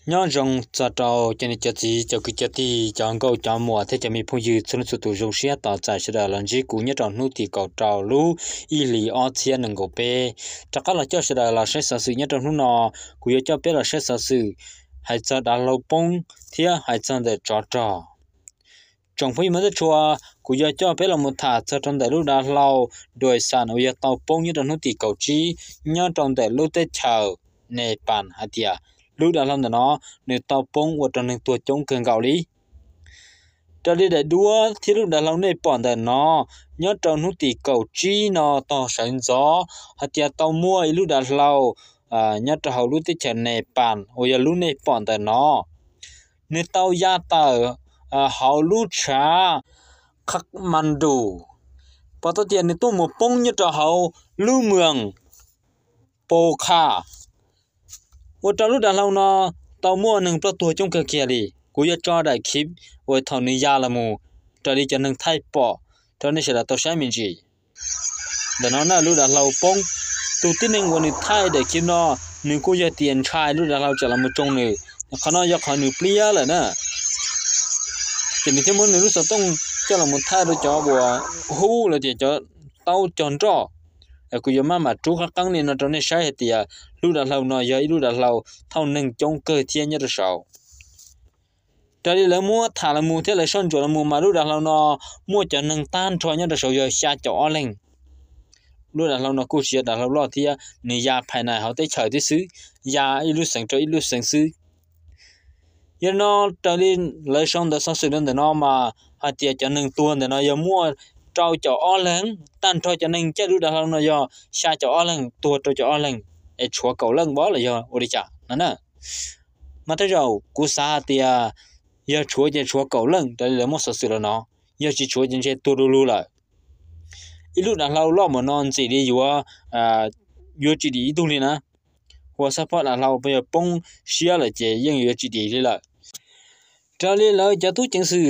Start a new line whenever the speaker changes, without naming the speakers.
nhớ rằng cho trâu cho nên cho gì cho cái cho thì cho câu cho mùa thế cho mình phong dư xuân sự tu dùng xe tạo giải sẽ là lần gì cũng nhớ rằng nút thì cầu trâu lú y lý ở thiên nâng cầu pe chắc là cho sẽ là sẽ sản xuất nhớ rằng nút nọ cũng nhớ cho biết là sẽ sản xuất hay cho đã lâu bông thì hay cho để cho trâu trong phim mới cho cũng nhớ cho biết là một thả cho trong để lúc đã lâu đuổi sản ở tàu bông nhớ rằng nút thì cầu chi nhớ trong để lúc tết chờ nề bàn hạt tiệt lúc đó làm nó nếu tàu bông ở trong những tuổi chống cường gạo lý cho đi để đua thì lúc đó làm này bọn để nó nhớ trong nút thì cầu chi nó to sáng gió hạt tiệt tàu mua lúc đó lâu nhớ trong hậu lúc tết chờ nề bàn ở giờ lúc này bọn để nó nếu tàu gia tờ hậu lúc trả khắc man đủ bắt đầu tiền nếu tôi một bông nhớ trong hậu lưu mường bồ kha ở trong lúc đó lâu nó tàu mua nâng pro tuổi trong kia đi cú giờ cho đại kíp với thằng này ra là mù cho đi cho nâng thay bỏ cho nên sẽ là tàu sáng mình gì để nó là lúc đó lâu bông tụi tin nângวันนี้thay để kíp nó nếu cú giờ tiền trai lúc đó lâu chỉ là một trong nàyเขาnói giờเขาหนึ่งเปลี่ยเลยนะทีนี้ที่มันนึกว่าต้องจะlà một thay để choบัวหูเลยที่จะเต้าจอนจ่อกูยังมาจูข้างกังนี่นะตอนนี้ใช้เตียลูกดาเราหน่อยยัยลูกดาเราเท่านึงจงเกิดเทียนยัดเสาแต่ดีแล้วมัวถ่าละมัวเท่าไรซ่อนจัวละมัวมาลูกดาเราเนาะมัวจะนึงต้านทอยัดเสายัยชาจ่อเล่งลูกดาเราเนาะกูเสียดาเราลอดเทียนี่ยาภายในเขาได้เฉยที่ซื้อยาอีลูกสังจ่ออีลูกสังซื้อยันเนาะแต่ดีเลยซ่อนแต่ซ่อนสื่อเรื่องแต่เนาะมาหาเตียจะนึงตัวแต่เนาะยัมัวtrâu cho ó lên tan trâu cho nên chết lúc đó nó do xa cho ó lên tua trâu cho ó lên để chúa cầu lên bó là do ôi chả nó nè mà thấy rồi cú xa thì giờ chúa cầu lên để lấy một sự là nó giờ chỉ chúa trên tua đu lại ít lúc đó lâu lo mà non chỉ đi vừa vừa chỉ đi tu đi nè hoặc sao phải là lâu bây giờ bông xia là chỉ nhưng vừa chỉ đi đi lại cho nên là cho tôi chứng sự